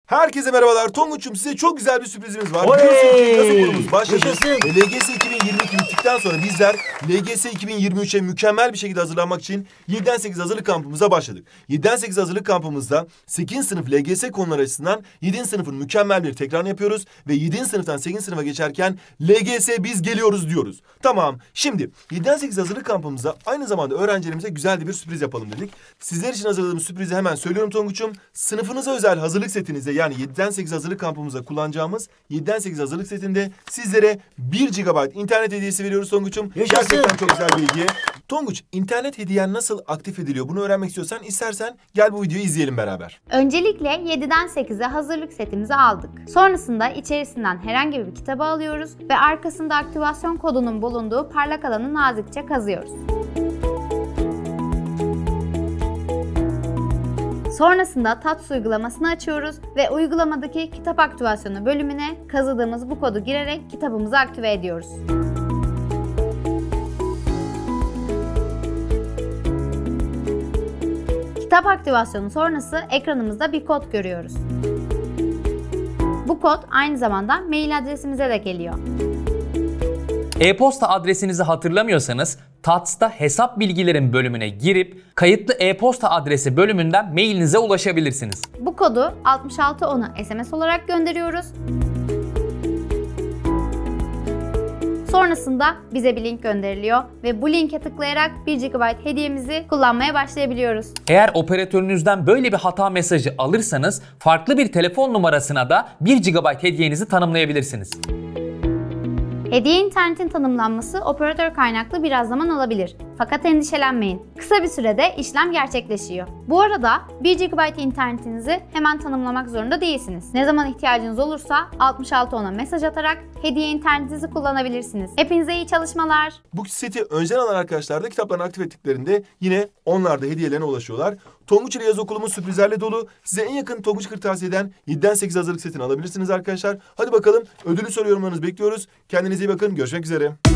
Herkese merhabalar. Tonguç'um, size çok güzel bir sürprizimiz var. Oley! Biliyorsunuz ki yaz okulumuz başladı. Yaşasın. LGS 2022 bittikten sonra bizler LGS 2023'e mükemmel bir şekilde hazırlanmak için 7'den 8 hazırlık kampımıza başladık. 7'den 8 hazırlık kampımızda 8. sınıf LGS konuları açısından 7. sınıfın mükemmel bir tekrarını yapıyoruz. Ve 7. sınıftan 8. sınıfa geçerken LGS biz geliyoruz diyoruz. Tamam, şimdi 7'den 8 hazırlık kampımızda aynı zamanda öğrencilerimize güzel de bir sürpriz yapalım dedik. Sizler için hazırladığımız sürprizi hemen söylüyorum Tonguç'um. Sınıfınıza özel hazırlık setinize, yani 7'den 8 hazırlık kampımıza kullanacağımız 7'den 8 hazırlık setinde sizlere 1 GB internet hediyesi veriyoruz Tonguç'um. Yaşasın. Gerçekten çok güzel bir hediye. Tonguç, internet hediyen nasıl aktif ediliyor? Bunu öğrenmek istersen gel bu videoyu izleyelim beraber. Öncelikle 7'den 8'e hazırlık setimizi aldık. Sonrasında içerisinden herhangi bir kitabı alıyoruz ve arkasında aktivasyon kodunun bulunduğu parlak alanı nazikçe kazıyoruz. Sonrasında TATS uygulamasını açıyoruz ve uygulamadaki kitap aktivasyonu bölümüne kazıdığımız bu kodu girerek kitabımızı aktive ediyoruz. Kitap aktivasyonu sonrası ekranımızda bir kod görüyoruz. Bu kod aynı zamanda mail adresimize de geliyor. E-posta adresinizi hatırlamıyorsanız TATS'ta hesap bilgilerin bölümüne girip kayıtlı e-posta adresi bölümünden mailinize ulaşabilirsiniz. Bu kodu 6610'a SMS olarak gönderiyoruz. Sonrasında bize bir link gönderiliyor ve bu linke tıklayarak 1 GB hediyemizi kullanmaya başlayabiliyoruz. Eğer operatörünüzden böyle bir hata mesajı alırsanız farklı bir telefon numarasına da 1 GB hediyenizi tanımlayabilirsiniz. Hediye internetin tanımlanması operatör kaynaklı biraz zaman alabilir. Fakat endişelenmeyin. Kısa bir sürede işlem gerçekleşiyor. Bu arada 1 GB internetinizi hemen tanımlamak zorunda değilsiniz. Ne zaman ihtiyacınız olursa 6610'a mesaj atarak hediye internetinizi kullanabilirsiniz. Hepinize iyi çalışmalar. Bu seti önceden alan arkadaşlar da kitaplarını aktif ettiklerinde yine onlar da hediyelerine ulaşıyorlar. Tonguç ile yaz okulumuz sürprizlerle dolu. Size en yakın Tonguç Kırtasiye'den 7'den 8 hazırlık setini alabilirsiniz arkadaşlar. Hadi bakalım, ödülü soru yorumlarınızı bekliyoruz. Kendinize iyi bakın. Görüşmek üzere.